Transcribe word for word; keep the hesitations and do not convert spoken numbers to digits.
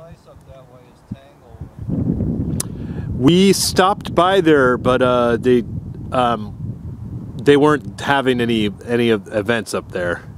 ice up that way is Tangle. We stopped by there, but uh, they um, they weren't having any any events up there.